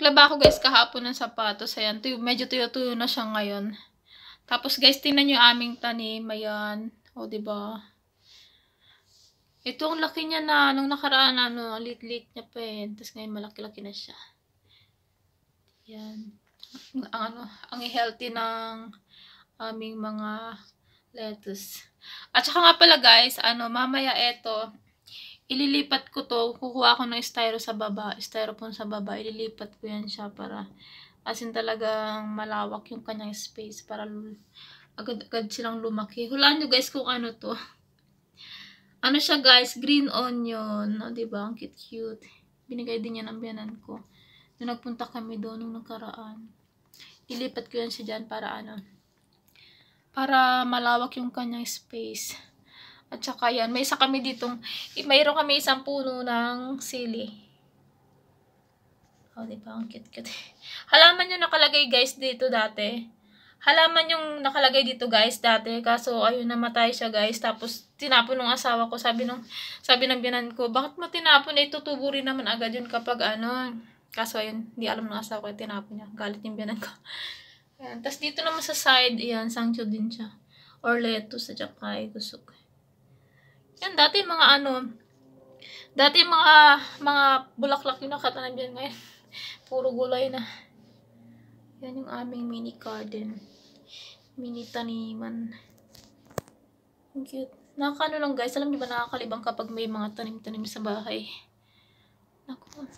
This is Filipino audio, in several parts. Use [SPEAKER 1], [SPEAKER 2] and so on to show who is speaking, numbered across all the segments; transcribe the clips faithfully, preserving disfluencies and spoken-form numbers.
[SPEAKER 1] Naglaba ako guys kahapon ng sapatos. Ayan, tuyo, medyo tuyo-tuyo na siya ngayon. Tapos guys, tingnan nyo aming tanim. Ayan. O, diba? Ito ang laki niya na. Nung nakaraan, ano, lit-lit niya pa eh. Tapos ngayon, malaki-laki na siya. Ayan. Ang, ano, ang healthy ng aming mga lettuce. At saka nga pala guys, ano, mamaya eto, ililipat ko to, kukuha ko ng styro sa baba, styrofoam sa baba, ililipat ko yan siya para, as in talagang malawak yung kanyang space para agad-agad silang lumaki. Hulaan nyo guys kung ano to. Ano siya guys, green onion, no, diba? Ang cute-cute. Binigay din yan ang biyanan ko. Nung nagpunta kami doon nung nakaraan. Ilipat ko yan siya dyan para ano, para malawak yung kanyang space. At saka yan, may isa kami ditong, mayroon kami isang puno ng sili. Oh, diba? Ang cute-cute. Halaman yung nakalagay guys dito dati. Halaman yung nakalagay dito guys dati. Kaso ayun, namatay siya guys. Tapos tinapon ng asawa ko. Sabi ng, sabi ng biyanan ko, bakit mo tinapon? Eh, tutubo rin naman agad yun kapag ano. Kaso ayun, hindi alam ng asawa ko yung tinapon niya. Galit yung biyanan ko. Ayan. Tapos dito naman sa side, ayan, sangkyo din siya. Or lettuce, at saka igusok. Yan, dati mga ano, dati mga, mga bulaklak yung nakatanim yan ngayon. Puro gulay na. Yan yung aming mini garden. Mini taniman. Ang cute. Nakakano lang guys, alam niyo ba nakakalibang kapag may mga tanim-tanim sa bahay. Naku.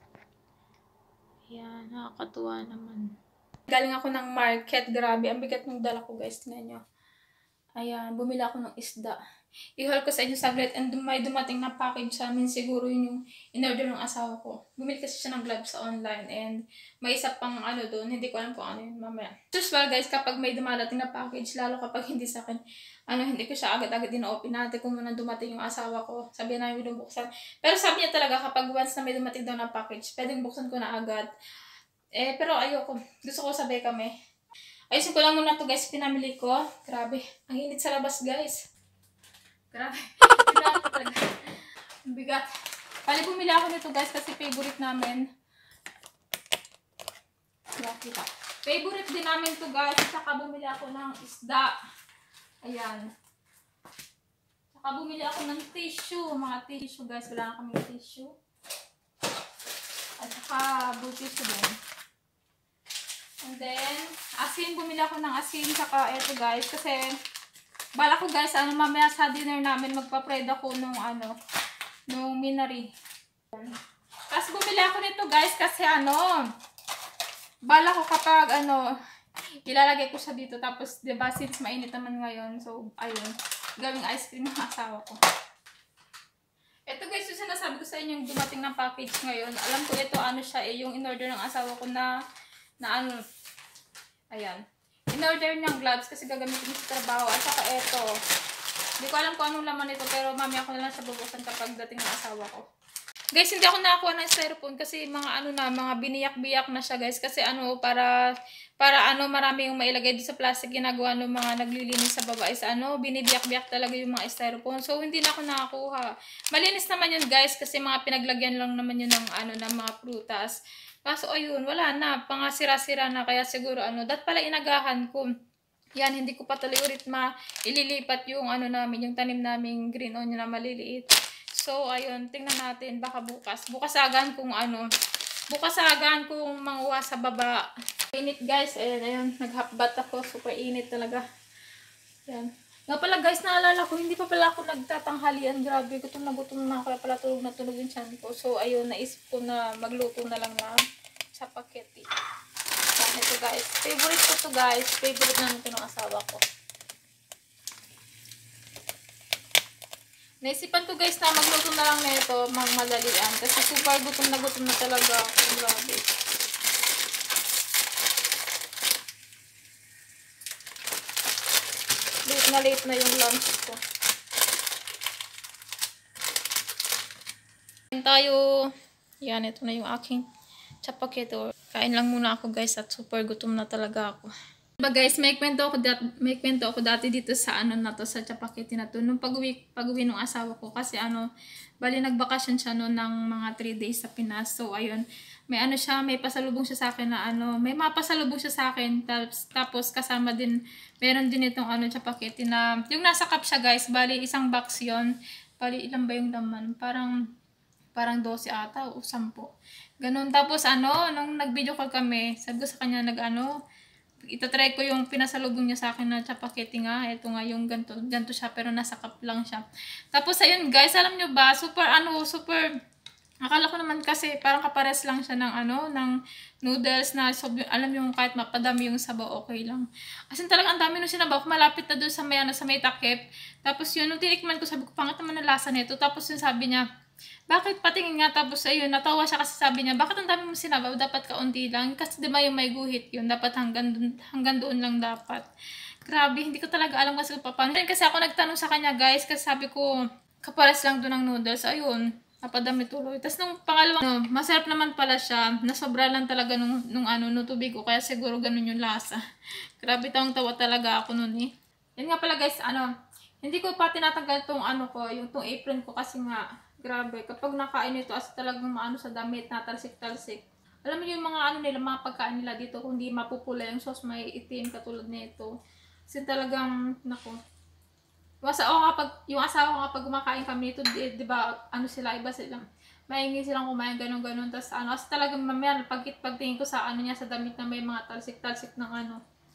[SPEAKER 1] Yan, nakakatuwa naman. Galing ako ng market, grabe. Ang bigat ng dala ko guys, tingnan nyo. Ayan, bumila ako ng isda. I-haul ko sa inyo saglit and may dumating na package sa amin. Siguro yun yung in-order ng asawa ko. Bumili kasi siya ng gloves sa online and may isa pang ano doon. Hindi ko alam kung ano yun mamaya. Usual guys, kapag may dumadating na package, lalo kapag hindi sa akin, ano, hindi ko siya agad-agad din-open natin kung muna dumating yung asawa ko. Sabi na namin buksan. Pero sabi niya talaga kapag once na may dumating daw na package, pwedeng buksan ko na agad. Eh, pero ayoko. Gusto ko sabay kami. Ayusin ko lang muna to guys, pinamili ko. Grabe, ang init sa labas guys. Grabe, grabe talaga. Ang bigat. Pali bumili ako nito guys kasi favorite namin. Kita. Favorite din namin to guys. Saka bumili ako ng isda. Ayan. Saka bumili ako ng tissue. Mga tissue guys, wala na kaming tissue. At saka blue tissue din. And then, asin, bumili ako ng asin, saka eto guys, kasi, bala ko guys, ano, mamaya sa dinner namin, magpa-pred ako nung, ano, nung minari. Tapos bumili ako nito guys, kasi ano, bala ko kapag, ano, ilalagay ko siya dito, tapos, diba, since mainit naman ngayon, so, ayun, gawing ice cream ng asawa ko. Ito guys, yung sinasabi ko sa inyo, yung dumating ng package ngayon, alam ko ito, ano siya, eh, yung in-order ng asawa ko na, na ano, ayan, in-order niyang gloves kasi gagamitin niya sa trabaho. At saka eto, hindi ko alam kung anong laman nito, pero mamaya ko na lang siya bubuksan kapag dating ng asawa ko. Guys, hindi ako nakakuha ng styrofoam kasi mga ano na, mga biniyak-biyak na siya guys, kasi ano, para, para ano, marami yung mailagay dito sa plastic, ginagawa ng mga naglilinis sa baba is ano, binibiyak-biyak talaga yung mga styrofoam. So, hindi na ako nakakuha. Malinis naman yun guys, kasi mga pinaglagyan lang naman yun ng ano, ng mga prutas. Kaso ayun, wala na, pangasira-sira na, kaya siguro ano, dat pala inagahan ko. Yan, hindi ko pa tuloy ulit ma ililipat yung ano namin, yung tanim naming green onion na maliliit. So ayun, tingnan natin, baka bukas. Bukas agan kung ano, bukas agan kung manguha sa baba. Init guys, ayun, ayun, naghalfbath ako, super init talaga. Yan. Nga pala guys, naalala ko, hindi pa pala ako nagtatanghalian. Grabe, gutom na gutom na. Kaya pala tulog na tulog yung tiyan ko. So, ayun, naisip ko na magluto na lang na sa spaghetti. Yan, ito guys. Favorite ko to guys. Favorite na nito ng asawa ko. Naisipan ko guys na magluto na lang nito, mang madalian. Kasi super gutom na gutom na talaga ako. Grabe. Late na late na yung lunch ko. Kain tayo. Yan, ito na yung aking chapakito. Kain lang muna ako guys at super gutom na talaga ako. Diba guys, may kwento ako dati, may kwento ako dati dito sa ano na to, sa Chapaketi na to. Nung pag-uwi, pag-uwi ng asawa ko kasi ano, bali nagbakasyon siya noon ng mga three days sa Pinas. So ayun, may ano siya, may pasalubong siya sa akin na ano, may mapasalubong siya sa akin. Tapos, tapos kasama din, meron din itong ano Chapaketi na, yung nasa cup siya guys, bali isang box yon. Bali ilan ba yung laman? Parang, parang twelve ata o ten. Ganun. Tapos ano, nung nag-video call kami, sabi ko sa kanya nag ano, itatry ko yung pinasalubong niya sa akin na Chapaketi nga. Ito nga yung ganto, ganto siya pero nasa cup lang siya. Tapos ayun guys, alam nyo ba, super ano, super, akala ko naman kasi parang kapares lang siya ng ano, ng noodles na so, alam yung kahit mapadami yung sabaw, okay lang. Kasi talagang ang dami nung sinabaw, malapit na doon sa may, ano, sa may takip. Tapos yun, nung tinikman ko, sabi ko, pangit naman ang lasa nito. Tapos yun sabi niya, bakit patingin nga? Tapos ayun, natawa siya kasi sabi niya, bakit ang dami mong sinabaw? Dapat kaunti lang. Kasi di ba yung may guhit yun, dapat hanggang doon, hanggang doon lang dapat. Grabe, hindi ko talaga alam kasi kung paano. Kasi ako nagtanong sa kanya guys, kasi sabi ko, kapares lang doon ng noodles. Ayun, napadami tuloy. Tapos nung pangalawang, no, masarap naman pala siya. Nasobra lang talaga nung, nung ano, nung tubig ko. Kaya siguro ganun yung lasa. Grabe, tawang tawa talaga ako nun eh. Yan nga pala guys, ano, hindi ko pa tinatanggal tong ano ko, yung tong apron ko kasi nga, grabe, kapag nakain ito as talagang maano sa damit, natalsik-talsik. Alam mo yung mga ano nila, mga pagkain nila dito, kung hindi mapupula yung sauce, may itim katulad nito. Kasi talagang, nako. Yung asawa kapag, yung asawa ko kapag kumakain kami ito, di, di ba, ano sila, iba sila. Maingay silang kumain, ganun-ganun. Tapos ano, kasi talagang mamaya, pag, pagtingin ko sa ano niya, sa damit na may mga talsik-talsik ng ano.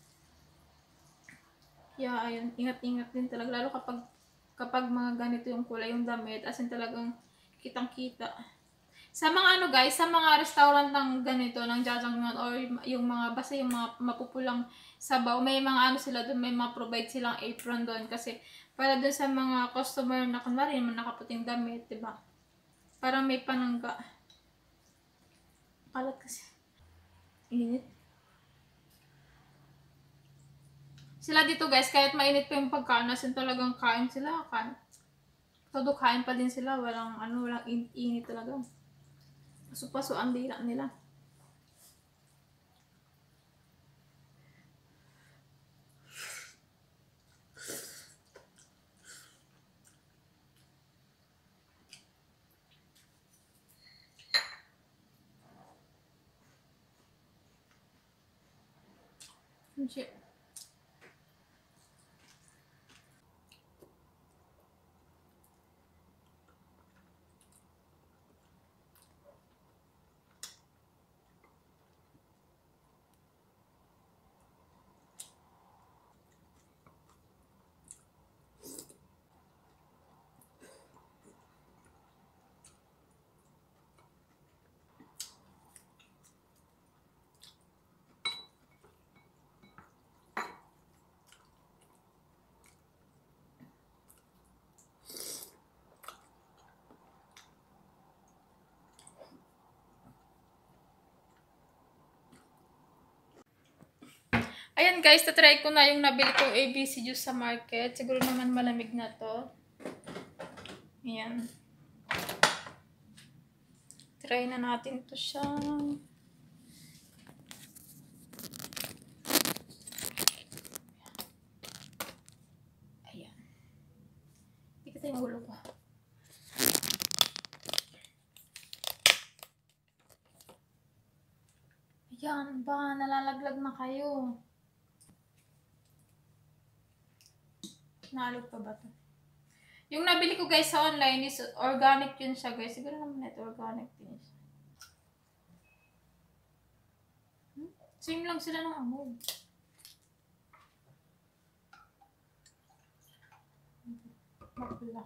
[SPEAKER 1] Yeah, ayun, ingat-ingat din talaga. Lalo kapag kapag mga ganito yung kulay yung damit, as in talagang kitang-kita. Sa mga ano guys, sa mga restaurant ng ganito, ng jajangmyeon or yung mga, basta yung mga mapupulang sabaw, may mga ano sila doon, may ma-provide silang apron doon. Kasi para doon sa mga customer na kunwari, nakaputing damit, diba? Parang may panangga. Kalat kasi. Init. Sila dito guys, kahit mainit pa yung pagkain, nasin talagang kain sila, kain. Todo kain pa din sila, walang ano, walang init talaga. Paso-paso ang dila nila. Shit. Ayan guys, tatry ko na yung nabili ko A B C juice sa market. Siguro naman malamig na to. Ayan. Try na natin to siya. Ayan. Ikita yung ulo ko. Ayan ba, nalalaglag na kayo. Nalog pa ba to? Yung nabili ko guys sa online is organic yun siya guys. Siguro naman ito organic din siya. Hmm? Same lang sila ng amoy. Mapula.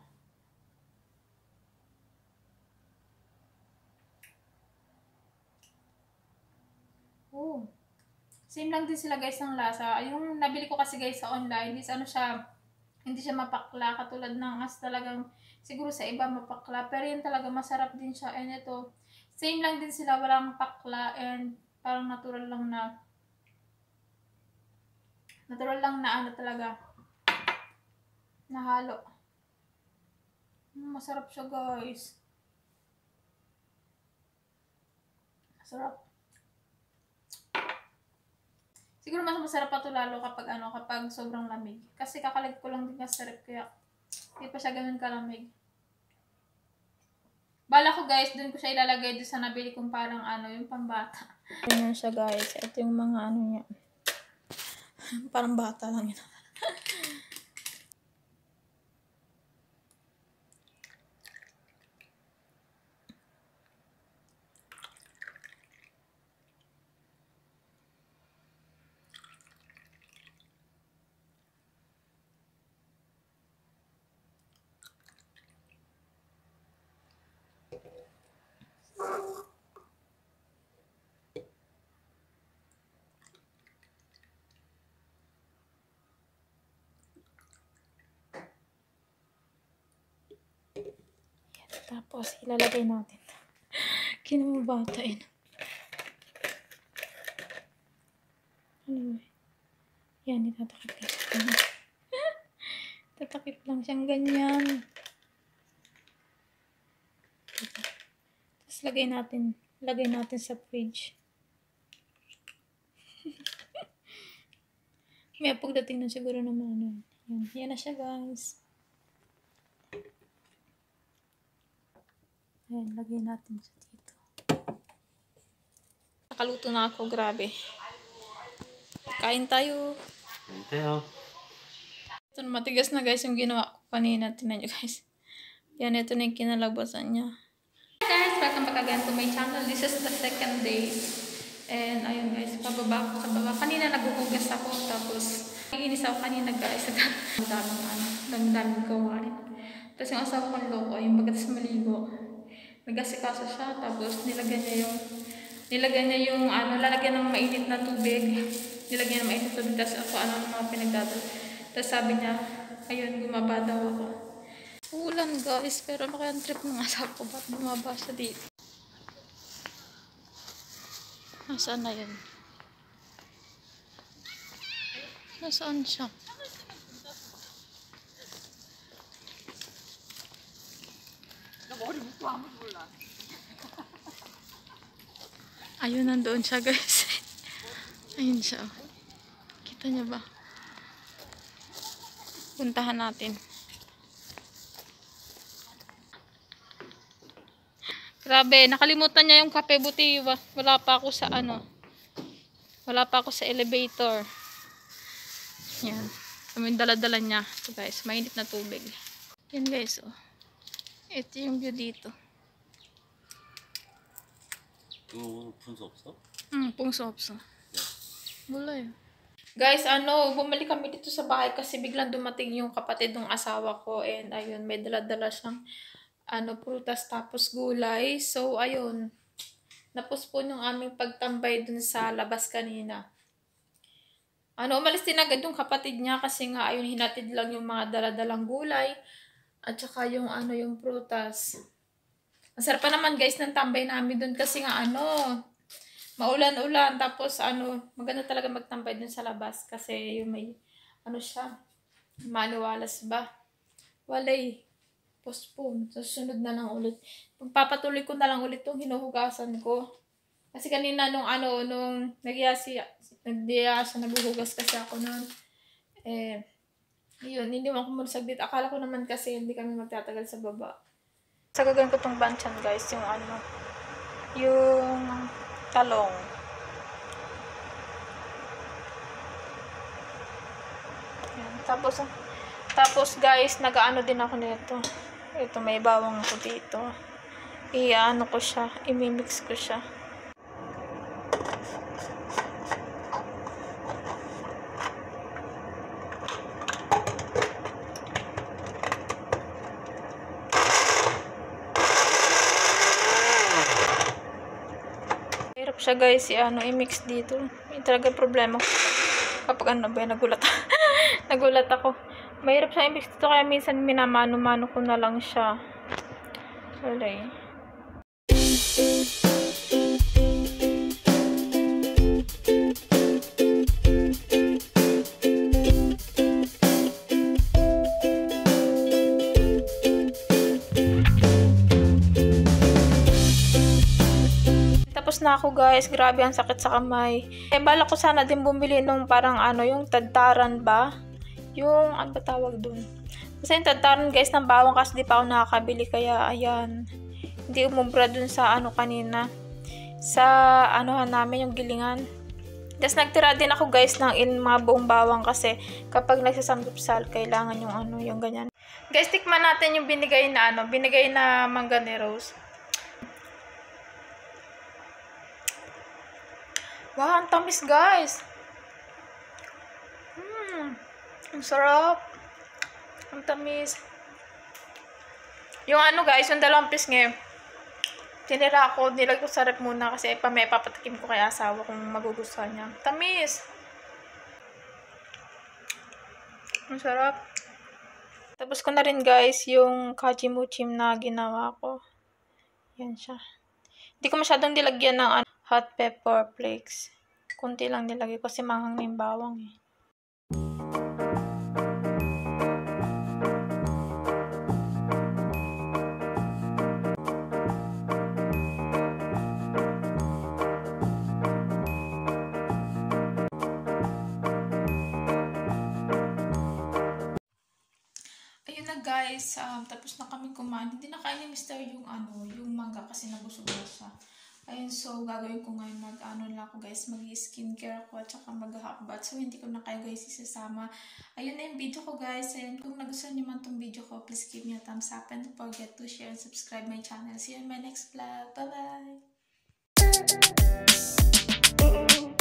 [SPEAKER 1] Oh. Same lang din sila guys ng lasa. Yung nabili ko kasi guys sa online is ano siya, hindi siya mapakla katulad ng as talagang siguro sa iba mapakla, pero yun talaga masarap din siya. And ito, same lang din sila, walang pakla and parang natural lang na natural lang na ano talaga nahalo. Masarap siya guys. Masarap. Siguro mas masarap pa to lalo kapag ano, kapag sobrang lamig. Kasi kakalag ko lang din kasi rep kaya hindi pa siya ganun kalamig. Bala ko guys, dun ko siya ilalagay doon sa nabili kong parang ano, yung pambata. Ganyan siya guys. Ito yung mga ano niya. Parang bata lang yun. Tapos, ilalagay natin. Kinamabatain. Ano ba? Yan, itatakip lang siya. Tatakip lang siyang ganyan. Tapos, lagay natin. Lagay natin sa fridge. May pagdating na siguro naman. Ano. Yan. Yan na siya, guys. Ayan, lagay natin siya dito. Nakaluto na ako, grabe. Kain tayo.
[SPEAKER 2] Kain tayo.
[SPEAKER 1] Ito na, matigas na guys yung ginawa ko kanina. Tingnan nyo guys. Yan, ito na yung kinalabasan niya. Hi guys, welcome back again to my channel. This is the second day. And ayun guys, pababa ko sa baba. Kanina naghuhugas ako, tapos iinis ako kanina guys. Ang daming ano, ang daming gawain. Tapos yung asawa kong loko, yung pagkatas maligo. Nagasikaso siya, tapos nilagyan niya yung nilagyan niya yung ano, lalagyan ng mainit na tubig. Nilagyan ng mainit na tubig, tapos ako ano ng mga pinagdadal. Tapos sabi niya, ayun, bumaba daw ako. Ulan guys, pero ano kaya ang trip ng asawa ko, ba't bumaba siya dito? Nasaan na yun? Nasaan siya? Ayun, nandoon siya guys. Ayun siya. Kita niya ba? Puntahan natin. Grabe, nakalimutan niya yung kape, buti wala pa ako sa ano. Wala pa ako sa elevator. Yan. Yung dala-dala niya. Ito guys, mainit na tubig. Yan guys, oh. Ito yung view dito.
[SPEAKER 2] 이거 분수 없어?
[SPEAKER 1] Hmm, pungso 없어. Wala eh. Guys, ano, bumalik kami dito sa bahay kasi biglang dumating yung kapatid ng asawa ko and ayun, may dala-dala siyang ano, prutas tapos gulay. So, ayun, napuspon yung aming pagtambay dun sa labas kanina. Ano, umalis din agad yung kapatid niya kasi nga, ayun, hinatid lang yung mga dala-dalang gulay at saka yung ano, yung prutas. Masarap pa naman guys ng tambay namin dun kasi nga ano, maulan-ulan, tapos ano, maganda talaga magtambay dun sa labas kasi yung may, ano siya, maliwalas ba? Walay, postpone. Susunod na lang ulit. Pagpapatuloy ko na lang ulit itong hinuhugasan ko. Kasi kanina nung ano, nung nagyasi, nagyasa, naghuhugas kasi ako nun. Eh, yun, hindi mo ako muna saglit. Akala ko naman kasi hindi kami magtatagal sa baba. Sa gagawin ko itong banchan guys, yung ano, yung talong. Yan. Tapos, tapos guys, nag-ano din ako nito. Ito, may bawang ko dito. I-ano ko siya, i-mix ko siya. Hirap siya guys, i-ano, i-mix dito. Yung talaga problema ko. Kapag ano ba, nagulat. nagulat ako. Mahirap siya i-mix dito, kaya minsan minamano-mano ko na lang siya. Wala eh. Tapos Tapos na ako guys, grabe ang sakit sa kamay. Eh, bala ko sana din bumili nung parang ano, yung tadtaran ba? Yung, ano ba tawag dun? Kasi yung tadtaran guys ng bawang kasi di pa ako nakakabili. Kaya, ayan. Hindi umubra dun sa ano kanina. Sa anuhan namin, yung gilingan. Tapos nagtira din ako guys ng in mga buong bawang kasi kapag nagsasamgupsal, kailangan yung ano, yung ganyan. Guys, tikman natin yung binigay na ano, binigay na mangga ni Rose. Wow, ang tamis guys. Hmm, ang sarap. Ang tamis. Yung ano guys, yung dalawang pisngi, tinira ako, nilagay ko sa rep muna kasi pa may papatikim ko kay asawa kung magugustuhan niya. Tamis. Ang sarap. Tapos ko na rin guys yung kajimuchim na ginawa ko. Yan siya. Hindi ko masyadong nilagyan ng ano, hot pepper flakes. Kunti lang nilagay ko kasi manghang na yung bawang eh. Ayun na guys, um, tapos na kami kumain. Hindi na kain ni Mister yung ano, yung mangga kasi nabusog na siya. Ayun, so gagawin ko ngayon mag ano lang ako guys, mag-skincare ako at saka mag-hot bath. So hindi ko na kayo guys isasama. Ayun na yung video ko guys. Ayun, kung nagustuhan niyo man tong video ko, please give me a thumbs up and don't forget to share and subscribe my channel. See you in my next vlog. Bye bye!